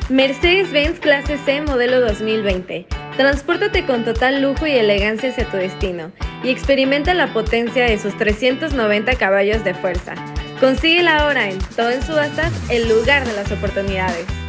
Mercedes-Benz Clase C modelo 2020. Transpórtate con total lujo y elegancia hacia tu destino y experimenta la potencia de sus 390 caballos de fuerza. Consíguela ahora en Todo en Subastas, el lugar de las oportunidades.